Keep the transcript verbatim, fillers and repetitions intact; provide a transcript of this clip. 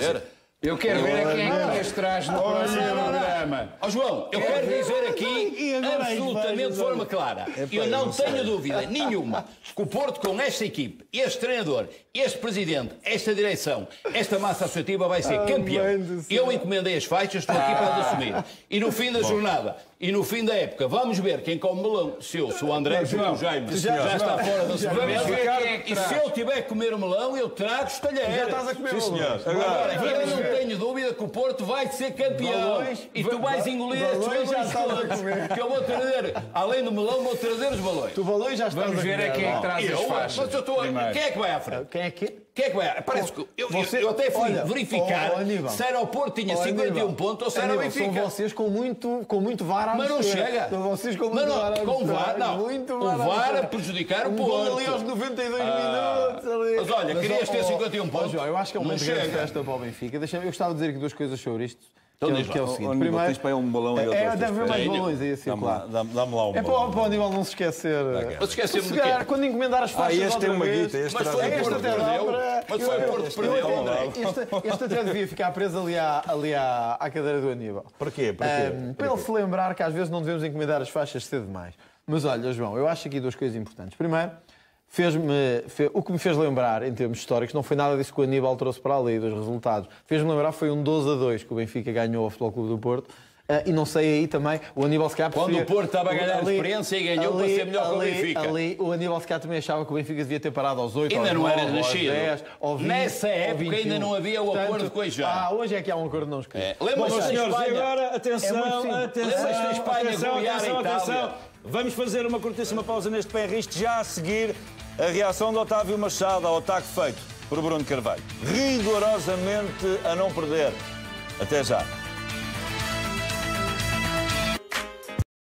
Eu quero ver a quem é que este traz no próximo programa. Ó João, eu quero dizer aqui absolutamente de forma clara. Eu não tenho dúvida nenhuma que o Porto, com esta equipe, este treinador, este presidente, esta direção, esta massa associativa vai ser campeão. Eu encomendei as faixas, estou aqui para as assumir. E no fim da jornada, e no fim da época, vamos ver quem come melão. Se eu, se o André, se o Jaime, já está fora da sobremesa. E se eu tiver que comer o melão, eu trago os talheres. Já estás a comer o melão. Agora, eu não tenho dúvida que o Porto vai ser campeão. E tu vais engolir estes balões todos. Que eu vou trazer, além do melão, vou trazer os balões. Tu balões já estás a Vamos ver a quem é que traz as faixas. Mas eu estou a... Quem é que vai à frente? Quem é que... Quem é que vai? Parece que eu, Você, eu até fui olha, verificar oh, oh, se era o Porto tinha oh, cinquenta e um pontos ou se era o Benfica. São vocês com muito, com muito V A R a Mas não chega. São vocês com muito não, V A R a com V A R, não. Muito o V A R a prejudicar o Porto. ali aos noventa e dois ah, minutos. Ali. Mas olha, mas, querias oh, ter cinquenta e um pontos. Oh, eu acho que é uma grande festa para o Benfica. Eu gostava de dizer aqui duas coisas sobre isto. Então, que, é, que é o seguinte, primeiro... Tens para aí um balão e é, deve haver mais balões aí assim. Dá-me lá, dá dá lá um é balão. É para o Aníbal não se esquecer. Não se esquecer de quê? Quando encomendar as faixas ah, este outra é uma vez... guita, este mas foi o Porto que perdeu. Mas foi o Porto que perdeu. Este, este até devia ficar preso ali, à, ali à, à cadeira do Aníbal. Porquê? Porquê? Um, para ele se lembrar que às vezes não devemos encomendar as faixas cedo demais. Mas olha, João, eu acho aqui duas coisas importantes. Primeiro, fez-me, fez, o que me fez lembrar, em termos históricos, não foi nada disso que o Aníbal trouxe para ali, dos resultados. Fez-me lembrar foi um doze a dois que o Benfica ganhou ao Futebol Clube do Porto. Uh, e não sei aí também, o Aníbal se calhar... Quando o Porto estava a ganhar ali, experiência e ganhou ali, para ser melhor ali, que o Benfica. Ali, o Aníbal se calhar também achava que o Benfica devia ter parado aos oito, ainda aos não nove, era nascido. dez, vinte, nessa época ainda não havia o acordo com a já. Ah, hoje é que há um acordo não escrito. É. Lembra-se senhores, e agora, atenção, é atenção, da Espanha, atenção, golear atenção, a Itália. atenção. Vamos fazer uma curtíssima pausa neste P R isto, já a seguir a reação de Otávio Machado ao ataque feito por Bruno Carvalho. Rigorosamente a não perder. Até já.